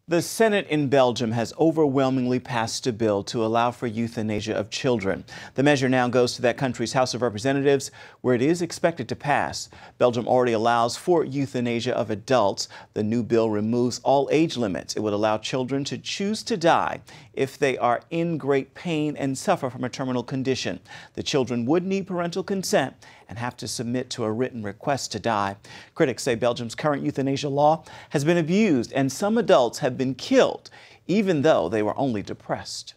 The Senate in Belgium has overwhelmingly passed a bill to allow for euthanasia of children. The measure now goes to that country's House of Representatives, where it is expected to pass. Belgium already allows for euthanasia of adults. The new bill removes all age limits. It would allow children to choose to die if they are in great pain and suffer from a terminal condition. The children would need parental consent and have to submit to a written request to die. Critics say Belgium's current euthanasia law has been abused and some adults have been killed, even though they were only depressed.